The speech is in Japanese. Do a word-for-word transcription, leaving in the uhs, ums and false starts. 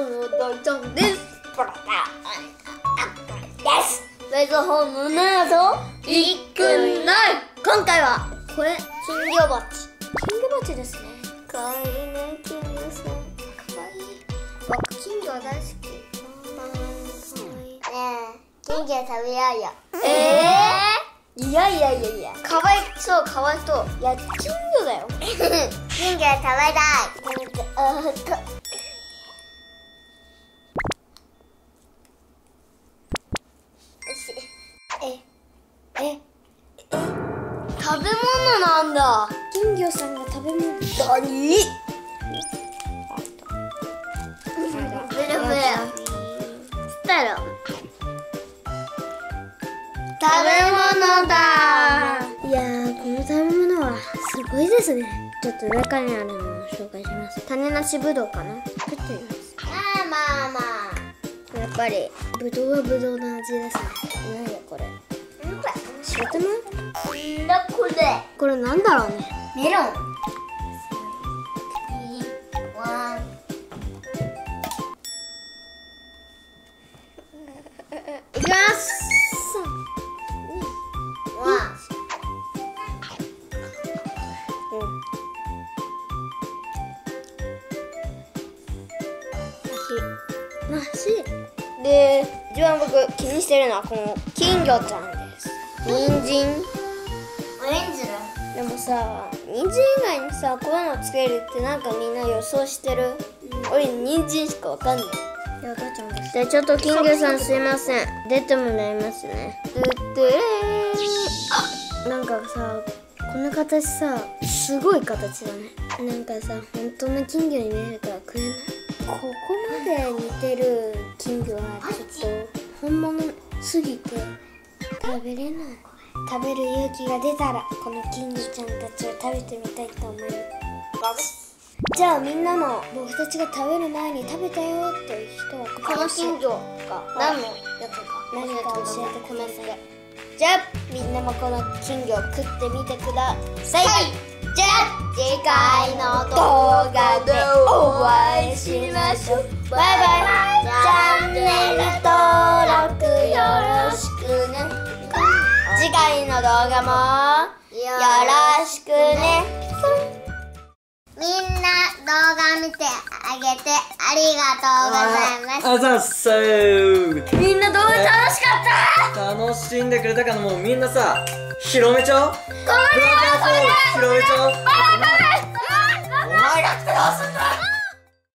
の大ちゃんです。パラパラです。ベゾホームの謎いくない。今回はこれ金魚鉢。金魚鉢ですね。かわいいね、金魚さん。かわいい。僕金魚大好き。ねえ、金魚食べようよ。ええー、いやいやいやいや、かわいそうかわいそう。いや、金魚だよ。金魚食べたい。あーっと。え、え、え、食べ物なんだ。金魚さんが食べ物。何？ブルブル。したら。食べ物だ。いやー、この食べ物はすごいですね。ちょっと中にあるのを紹介します。種なしぶどうかな。作ってみます。まあまあまあ。やっぱりぶどうはぶどうの味ですね。何やこれ。白玉？なんだこれ。これなんだろうね。メロン。ワン。いきます。ワン。梨。で、一番僕気にしてるのはこの金魚ちゃんです。人参。オレンジだ。でもさ、人参以外にさ、こういうのつけるってなんかみんな予想してる？うん、俺人参しかわかんない。いや、母ちゃんです。で、ちょっと金魚さんすいません。出てもらいますね。でであ、なんかさ、この形さ、すごい形だね。なんかさ、本当の金魚に見えるからくれない？ここまで似てる金魚はちょっと本物すぎて食べれない。食べる勇気が出たらこの金魚ちゃんたちを食べてみたいと思います。じゃあみんなも僕たちが食べる前に食べたよっていう人はこの金魚が何のやつか何か教えてください。じゃあみんなもこの金魚を食ってみてください。はい、じゃあ次回の動画でお会いしましょう。バイバイ。チャンネル登録よろしくね。次回の動画もよろしくね。みんな動画見てあげてありがとうございます。 あざっすー。 みんな動画楽しかった。 楽しんでくれたかな。もうみんなさ、広めちゃおう。 これ広めちゃおう。 バイバイバイバイ。お前らってどうすんの。